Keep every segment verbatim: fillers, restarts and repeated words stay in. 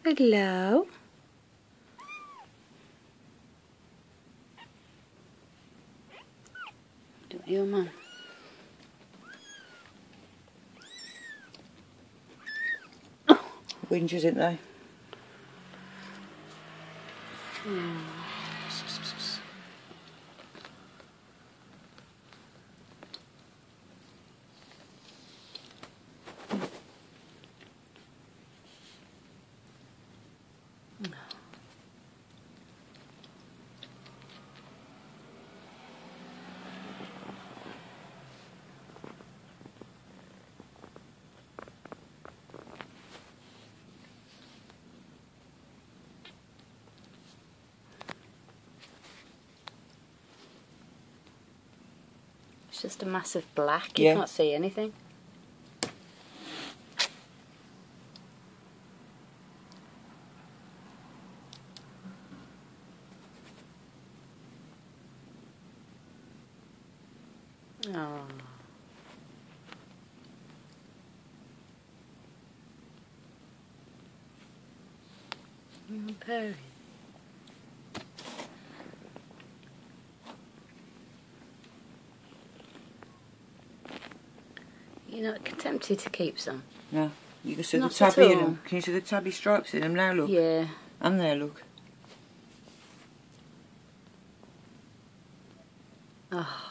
Hello. Don't you, man? Whinges, isn't they? Mm. It's just a massive black, you Yeah. can't see anything. Oh. Okay. You're not tempted to keep some? No. You can see Not the tabby at in all. them. Can you see the tabby stripes in them now, look? Yeah. And there, look. Oh.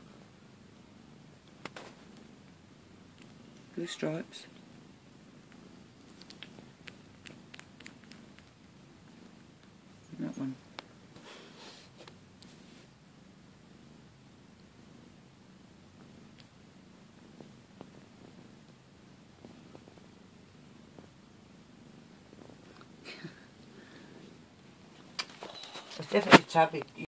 Blue stripes. And that one. It's definitely tabby.